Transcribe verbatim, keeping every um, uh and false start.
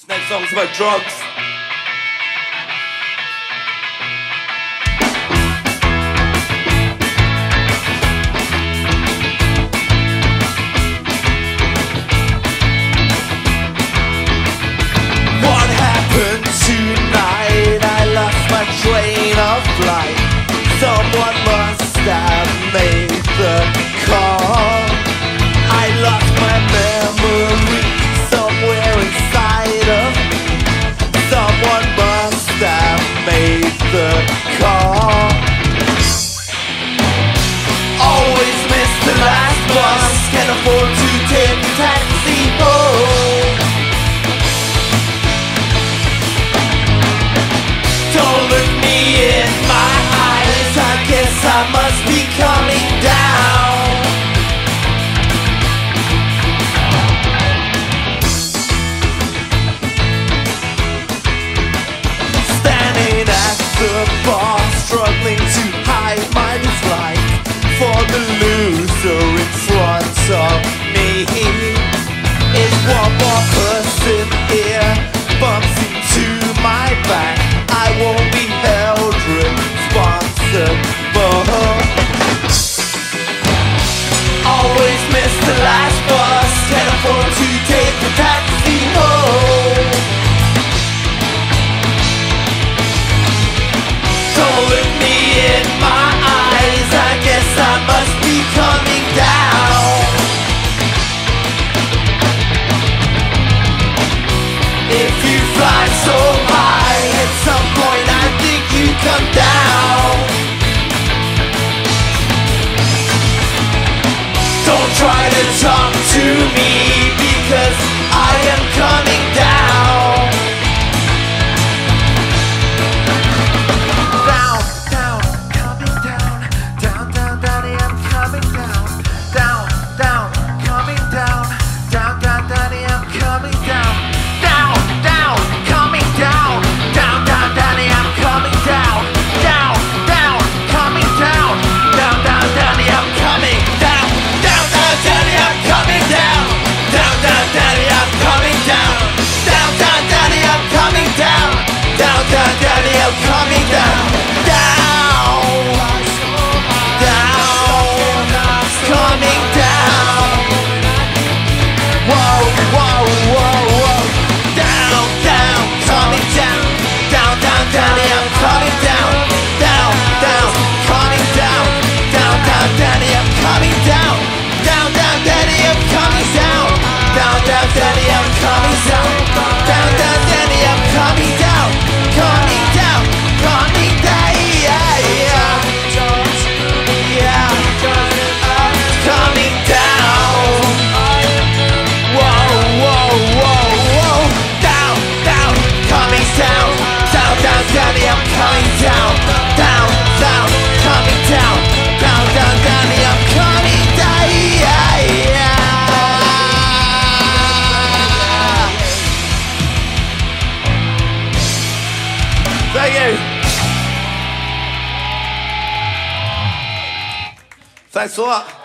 This next song's about drugs. What happened tonight? I lost my train of flight. Someone must have made the call. I lost my memory somewhere inside of me. Someone must have made the call. Always miss the last bus. Can't afford to take a taxi home. Don't look me in my eyes. I guess I must be coming down. Standing at the bar, struggling to hide my dislike for the loser in front of me. Is one more person here bumps into my back, I won't be held responsible. Always miss the last bus. Can't afford to take the taxi home. Don't look me in my eyes. I guess I must be coming down. If you fly so high, at some point I think you come down. Don't try to talk to me, because I am coming down. Down, down, coming down. Down, down, daddy, I'm coming down. Down, down, coming down. Down, down, daddy, I'm coming down. Down, down, coming down. Down, down, daddy, I'm coming down. Down, down, coming down. Down, down, daddy, I'm coming down. Down, down, daddy, I'm coming down. Down, down, daddy, I'm coming down. Down, down, daddy, I'm coming down. Down, down, daddy, I'm coming down. Down, down, coming down. Whoa, whoa, whoa, whoa. Down, down, coming down. Down, down, daddy, I'm coming down. Down, down, coming down. Down, down, daddy, I'm coming down. Down, down, daddy, I'm coming down. Down, down, daddy, I'm coming down. Down, down, daddy, I'm coming down. Coming down, coming down. Yeah, yeah. Yeah, coming down. Whoa, whoa, whoa, whoa. Down, down, coming down. Down, down, daddy, I'm coming down. Down, down, coming down. Down, down, daddy, I'm coming down. Yeah, yeah. Thank you. Thanks a lot.